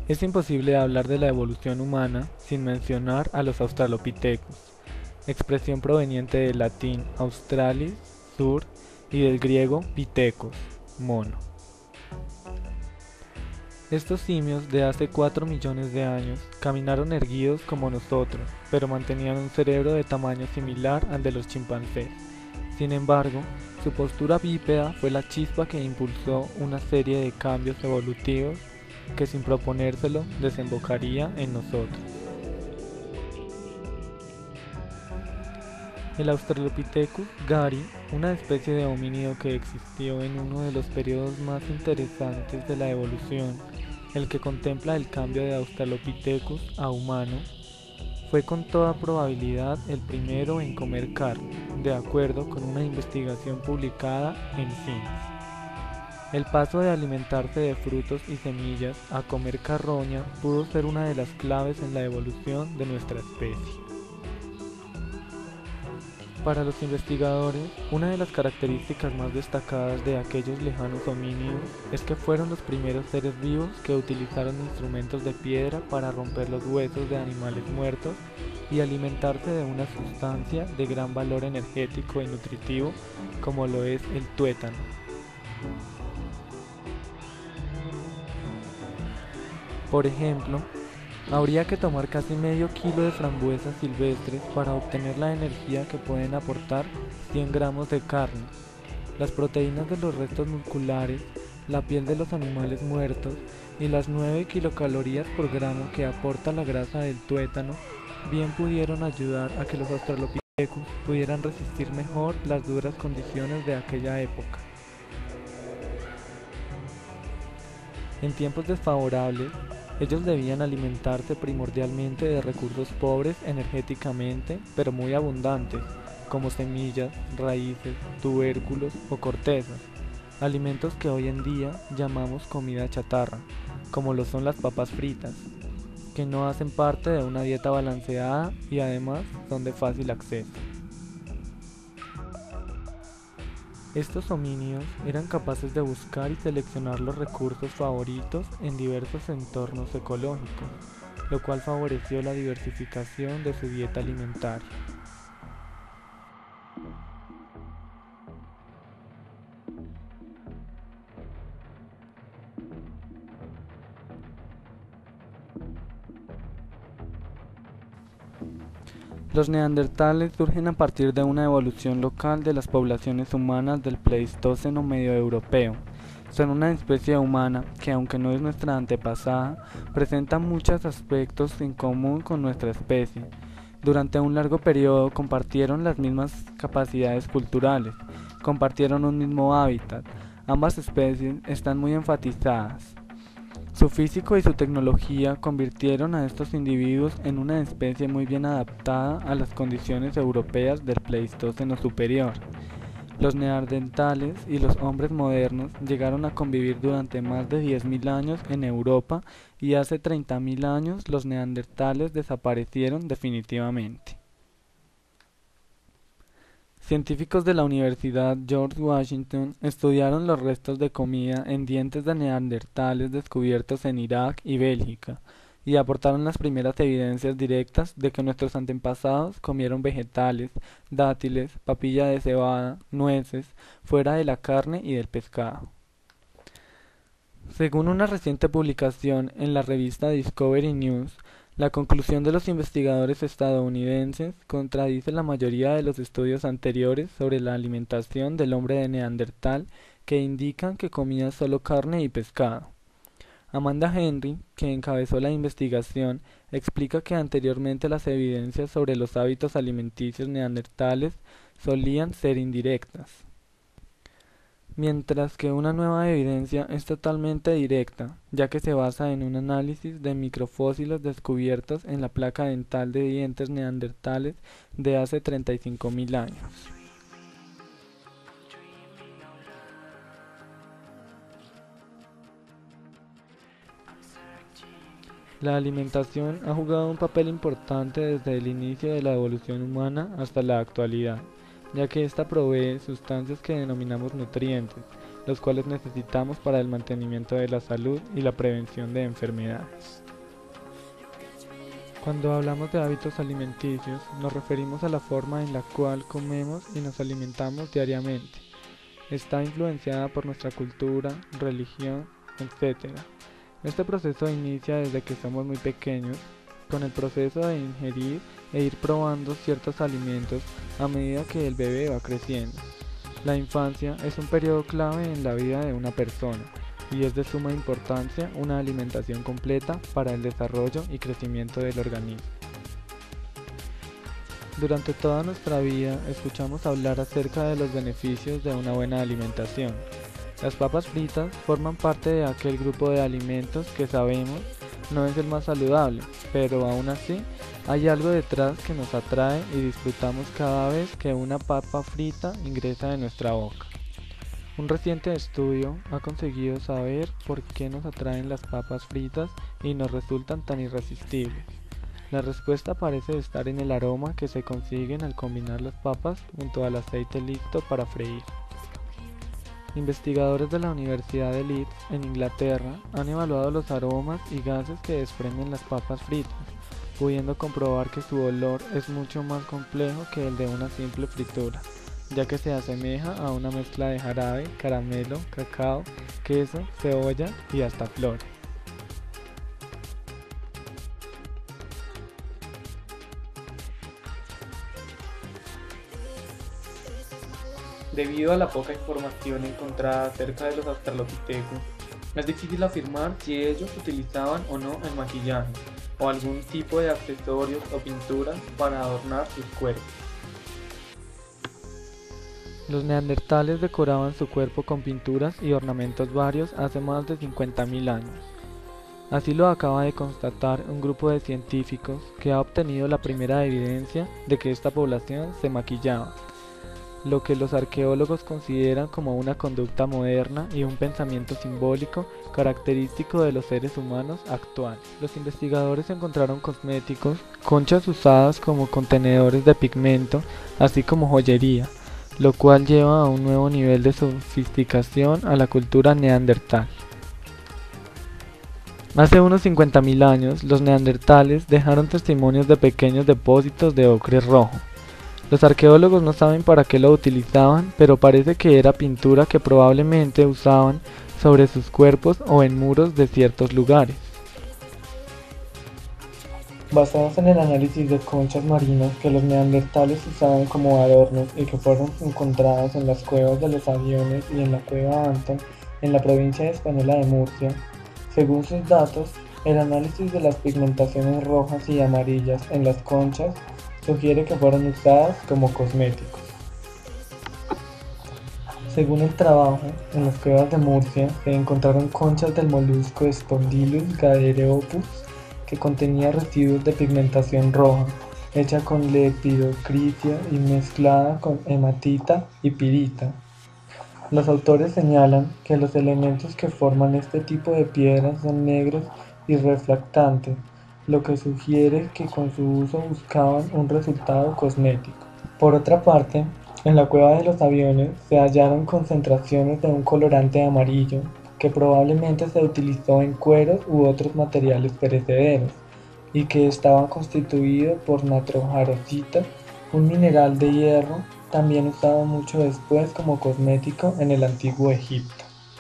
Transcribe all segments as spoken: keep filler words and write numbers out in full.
Es imposible hablar de la evolución humana sin mencionar a los australopithecus, expresión proveniente del latín australis, sur, y del griego pithekos, mono. Estos simios de hace cuatro millones de años caminaron erguidos como nosotros, pero mantenían un cerebro de tamaño similar al de los chimpancés. Sin embargo, su postura bípeda fue la chispa que impulsó una serie de cambios evolutivos que sin proponérselo desembocaría en nosotros. El Australopithecus gari, una especie de homínido que existió en uno de los periodos más interesantes de la evolución, el que contempla el cambio de Australopithecus a humano, fue con toda probabilidad el primero en comer carne, de acuerdo con una investigación publicada en Science. El paso de alimentarse de frutos y semillas a comer carroña pudo ser una de las claves en la evolución de nuestra especie. Para los investigadores, una de las características más destacadas de aquellos lejanos homínidos es que fueron los primeros seres vivos que utilizaron instrumentos de piedra para romper los huesos de animales muertos y alimentarse de una sustancia de gran valor energético y nutritivo como lo es el tuétano. Por ejemplo, habría que tomar casi medio kilo de frambuesas silvestres para obtener la energía que pueden aportar cien gramos de carne. Las proteínas de los restos musculares, la piel de los animales muertos y las nueve kilocalorías por gramo que aporta la grasa del tuétano bien pudieron ayudar a que los australopithecus pudieran resistir mejor las duras condiciones de aquella época. En tiempos desfavorables, ellos debían alimentarse primordialmente de recursos pobres energéticamente, pero muy abundantes, como semillas, raíces, tubérculos o cortezas, alimentos que hoy en día llamamos comida chatarra, como lo son las papas fritas, que no hacen parte de una dieta balanceada y además son de fácil acceso. Estos homínidos eran capaces de buscar y seleccionar los recursos favoritos en diversos entornos ecológicos, lo cual favoreció la diversificación de su dieta alimentaria. Los neandertales surgen a partir de una evolución local de las poblaciones humanas del Pleistoceno medio europeo. Son una especie humana que, aunque no es nuestra antepasada, presenta muchos aspectos en común con nuestra especie. Durante un largo periodo compartieron las mismas capacidades culturales, compartieron un mismo hábitat. Ambas especies están muy enfatizadas. Su físico y su tecnología convirtieron a estos individuos en una especie muy bien adaptada a las condiciones europeas del Pleistoceno superior. Los neandertales y los hombres modernos llegaron a convivir durante más de diez mil años en Europa y hace treinta mil años los neandertales desaparecieron definitivamente. Científicos de la Universidad George Washington estudiaron los restos de comida en dientes de neandertales descubiertos en Irak y Bélgica y aportaron las primeras evidencias directas de que nuestros antepasados comieron vegetales, dátiles, papilla de cebada, nueces, fuera de la carne y del pescado. Según una reciente publicación en la revista Discovery News, la conclusión de los investigadores estadounidenses contradice la mayoría de los estudios anteriores sobre la alimentación del hombre de Neandertal que indican que comía solo carne y pescado. Amanda Henry, que encabezó la investigación, explica que anteriormente las evidencias sobre los hábitos alimenticios neandertales solían ser indirectas, mientras que una nueva evidencia es totalmente directa, ya que se basa en un análisis de microfósiles descubiertos en la placa dental de dientes neandertales de hace treinta y cinco mil años. La alimentación ha jugado un papel importante desde el inicio de la evolución humana hasta la actualidad, ya que ésta provee sustancias que denominamos nutrientes, los cuales necesitamos para el mantenimiento de la salud y la prevención de enfermedades. Cuando hablamos de hábitos alimenticios, nos referimos a la forma en la cual comemos y nos alimentamos diariamente. Está influenciada por nuestra cultura, religión, etcétera. Este proceso inicia desde que somos muy pequeños, con el proceso de ingerir e ir probando ciertos alimentos a medida que el bebé va creciendo. La infancia es un periodo clave en la vida de una persona y es de suma importancia una alimentación completa para el desarrollo y crecimiento del organismo. Durante toda nuestra vida escuchamos hablar acerca de los beneficios de una buena alimentación. Las papas fritas forman parte de aquel grupo de alimentos que sabemos no es el más saludable, pero aún así hay algo detrás que nos atrae y disfrutamos cada vez que una papa frita ingresa en nuestra boca. Un reciente estudio ha conseguido saber por qué nos atraen las papas fritas y nos resultan tan irresistibles. La respuesta parece estar en el aroma que se consiguen al combinar las papas junto al aceite listo para freír. Investigadores de la Universidad de Leeds, en Inglaterra, han evaluado los aromas y gases que desprenden las papas fritas, pudiendo comprobar que su olor es mucho más complejo que el de una simple fritura, ya que se asemeja a una mezcla de jarabe, caramelo, cacao, queso, cebolla y hasta flores. Debido a la poca información encontrada acerca de los australopithecus, es difícil afirmar si ellos utilizaban o no el maquillaje o algún tipo de accesorios o pinturas para adornar sus cuerpos. Los neandertales decoraban su cuerpo con pinturas y ornamentos varios hace más de cincuenta mil años. Así lo acaba de constatar un grupo de científicos que ha obtenido la primera evidencia de que esta población se maquillaba, lo que los arqueólogos consideran como una conducta moderna y un pensamiento simbólico característico de los seres humanos actuales. Los investigadores encontraron cosméticos, conchas usadas como contenedores de pigmento, así como joyería, lo cual lleva a un nuevo nivel de sofisticación a la cultura neandertal. Hace unos cincuenta mil años, los neandertales dejaron testimonios de pequeños depósitos de ocre rojo. Los arqueólogos no saben para qué lo utilizaban, pero parece que era pintura que probablemente usaban sobre sus cuerpos o en muros de ciertos lugares. Basados en el análisis de conchas marinas que los neandertales usaban como adornos y que fueron encontradas en las cuevas de los aviones y en la cueva Anton, en la provincia española de Murcia, según sus datos, el análisis de las pigmentaciones rojas y amarillas en las conchas sugiere que fueron usadas como cosméticos. Según el trabajo, en las cuevas de Murcia se encontraron conchas del molusco Spondylus gadereopus que contenía residuos de pigmentación roja, hecha con lepidocritia y mezclada con hematita y pirita. Los autores señalan que los elementos que forman este tipo de piedras son negros y refractantes, lo que sugiere que con su uso buscaban un resultado cosmético. Por otra parte, en la cueva de los aviones se hallaron concentraciones de un colorante amarillo que probablemente se utilizó en cueros u otros materiales perecederos y que estaba constituido por natrojarosita, un mineral de hierro también usado mucho después como cosmético en el antiguo Egipto.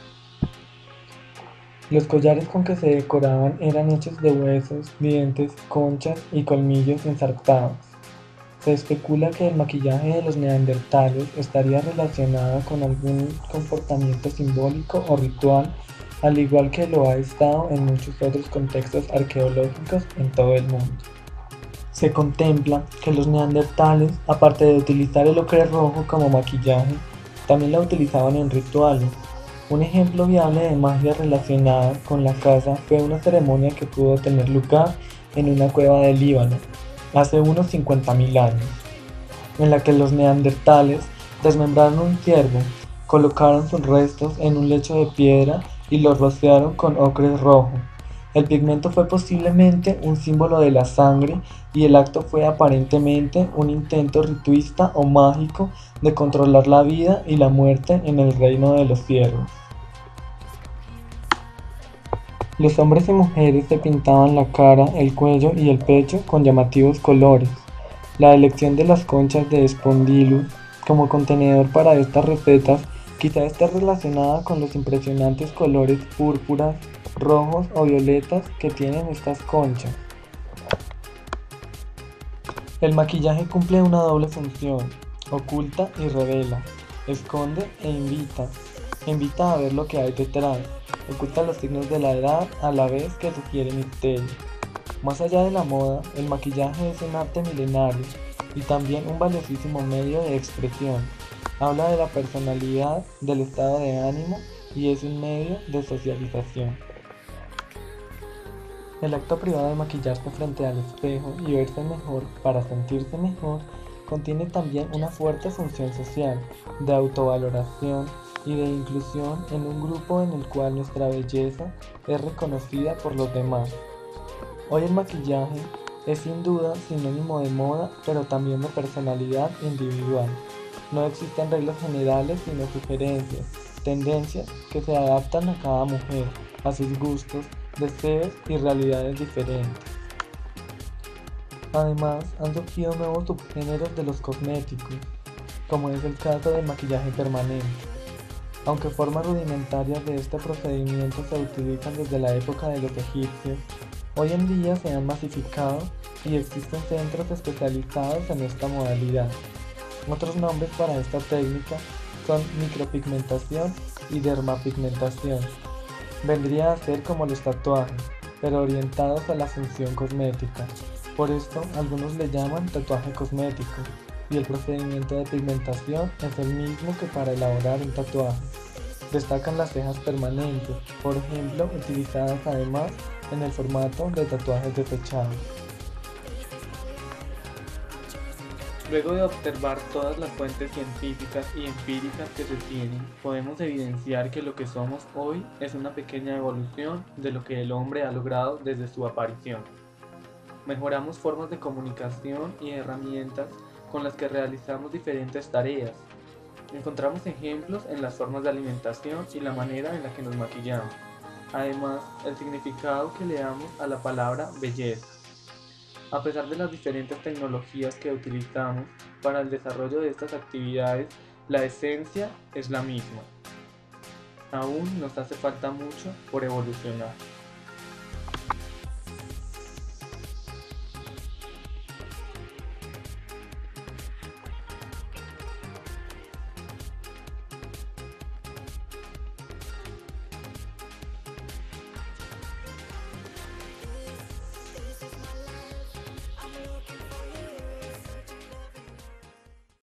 Los collares con que se decoraban eran hechos de huesos, dientes, conchas y colmillos ensartados. Se especula que el maquillaje de los neandertales estaría relacionado con algún comportamiento simbólico o ritual, al igual que lo ha estado en muchos otros contextos arqueológicos en todo el mundo. Se contempla que los neandertales, aparte de utilizar el ocre rojo como maquillaje, también la utilizaban en rituales. Un ejemplo viable de magia relacionada con la caza fue una ceremonia que pudo tener lugar en una cueva del Líbano, hace unos cincuenta mil años, en la que los neandertales desmembraron un ciervo, colocaron sus restos en un lecho de piedra y los rociaron con ocre rojo. El pigmento fue posiblemente un símbolo de la sangre y el acto fue aparentemente un intento rituista o mágico de controlar la vida y la muerte en el reino de los ciervos. Los hombres y mujeres se pintaban la cara, el cuello y el pecho con llamativos colores. La elección de las conchas de Spondylus como contenedor para estas recetas quizá esté relacionada con los impresionantes colores púrpuras, rojos o violetas que tienen estas conchas. El maquillaje cumple una doble función: oculta y revela, esconde e invita. Invita a ver lo que hay detrás, oculta los signos de la edad a la vez que sugiere misterio. Más allá de la moda, el maquillaje es un arte milenario y también un valiosísimo medio de expresión. Habla de la personalidad, del estado de ánimo y es un medio de socialización. El acto privado de maquillarse frente al espejo y verse mejor para sentirse mejor contiene también una fuerte función social, de autovaloración y de inclusión en un grupo en el cual nuestra belleza es reconocida por los demás. Hoy el maquillaje es sin duda sinónimo de moda, pero también de personalidad individual. No existen reglas generales, sino sugerencias, tendencias que se adaptan a cada mujer, a sus gustos, deseos y realidades diferentes. Además, han surgido nuevos subgéneros de los cosméticos, como es el caso del maquillaje permanente. Aunque formas rudimentarias de este procedimiento se utilizan desde la época de los egipcios, hoy en día se han masificado y existen centros especializados en esta modalidad. Otros nombres para esta técnica son micropigmentación y dermapigmentación. Vendría a ser como los tatuajes, pero orientados a la función cosmética. Por esto, algunos le llaman tatuaje cosmético, y el procedimiento de pigmentación es el mismo que para elaborar un tatuaje. Destacan las cejas permanentes, por ejemplo, utilizadas además en el formato de tatuajes desechables. Luego de observar todas las fuentes científicas y empíricas que se tienen, podemos evidenciar que lo que somos hoy es una pequeña evolución de lo que el hombre ha logrado desde su aparición. Mejoramos formas de comunicación y herramientas con las que realizamos diferentes tareas. Encontramos ejemplos en las formas de alimentación y la manera en la que nos maquillamos. Además, el significado que le damos a la palabra belleza. A pesar de las diferentes tecnologías que utilizamos para el desarrollo de estas actividades, la esencia es la misma. Aún nos hace falta mucho por evolucionar.